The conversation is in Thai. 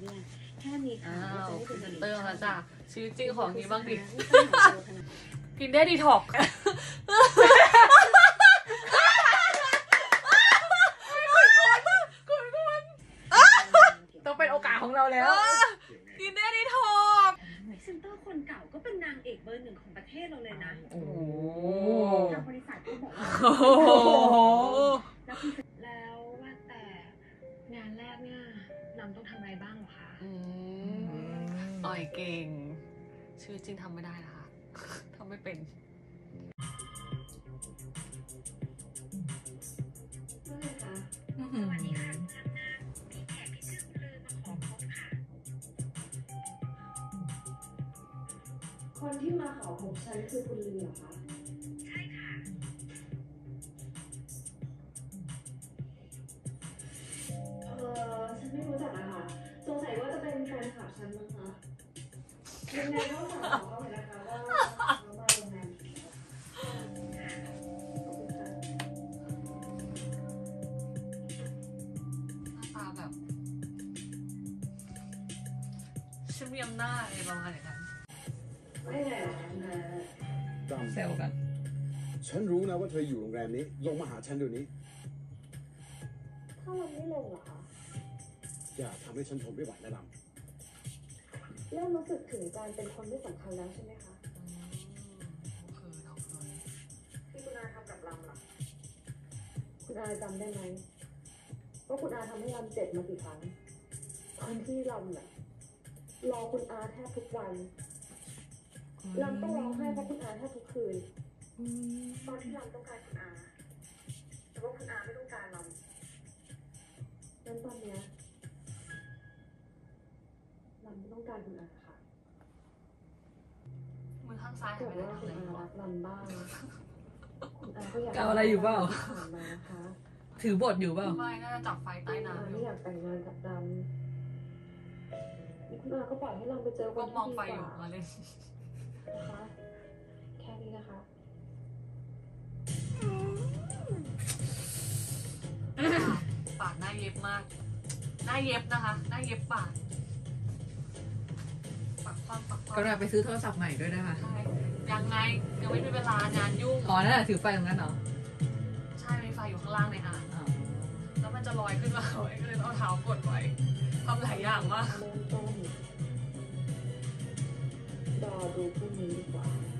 เนี่ยแค่มีข่าวว่าจะได้เป็นนางเอกเติมแล้วจ้ะชีวิตจริงของนี้บ้างดิกินได้ดีท็อกต้องเป็นโอกาสของเราแล้วกินได้ดีท็อกเซนเตอร์คนเก่าก็เป็นนางเอกเบอร์ 1ของประเทศเราเลยนะโอ้ทางบริษัทก็บอกว่าแล้วว่าแต่งานแรกเนี่ยนำต้องทำอะไรบ้างหรอคะอ่อยเก่งชื่อจริงทำไม่ได้นะคะทำไม่เป็นสวัสดีค่ะมีแขกที่ชื่อคุณลือมาขอพบค่ะคนที่มาขอพบฉันคือคุณลือเหรอคะใช่ค่ะฉันไม่รู้จักอะค่ะสงสัยว่าจะเป็นแฟนคลับฉันมั้งคะยังไงก็ฝากบอกเขาเลยนะคะว่าเขามาโรงแรมขอบคุณค่ะตาแบบฉันมีอำนาจอะไรประมาณอย่างนั้นไม่ไงหรอนะแซวกันฉันรู้นะว่าเธออยู่โรงแรมนี้ลงมาหาฉันเดี๋ยวนี้ถ้าเราไม่ลงเหรอคะอย่าทำให้ฉันทนไม่ไหวนะลเริ่มรู้สึกถึงการเป็นคนไม่สำคัญแล้วใช่ไหมคะที่คุณอาทำกับลำล่ะคุณอาจำได้ไหมว่าคุณอาทำให้ลำเจ็บมากี่ครั้งตอนที่ลำน่ะรอคุณอาแทบทุกวันลำต้องร้องไห้เพราะคุณอาแทบทุกคืนตอนที่ลำต้องการคุณอาแต่ว่าคุณอาไม่ต้องการลำงั้นตอนเนี้ยลำไม่ต้องการคุณอาค่ะมือข้างซ้ายเกิดว่าคุณอารักลำบ้างคุณอาก็อยากเกาอะไรอยู่เปล่าผ่านมานะคะถือบทอยู่เปล่าไม่น่าจะจับไฟใต้คุณอาน้ำอไม่ยู่อยากแต่งงานกับลำคุณอาก็ปล่อยให้ลำไปเจอคก็นมที่องดีไฟกอยู่ว่ามาเลยนะคะแค่นี้นะคะปากหน้าเย็บมากหน้าเย็บนะคะหน้าเย็บปากความกำลังไปซื้อโทรศัพท์ใหม่ด้วยนะคะใช่ยังไงยังไม่มีเวลางานยุ่งอ๋อนั่นแหละถือไฟตรงนั้นเหรอใช่มีไฟอยู่ข้างล่างในอ่างอ๋อแล้วมันจะลอยขึ้นมาไว้ก็เลยต้องเอาเท้ากดไว้ทำหลายอย่างมากเริ่มต้นรอดูพรุ่งนี้ดีกว่า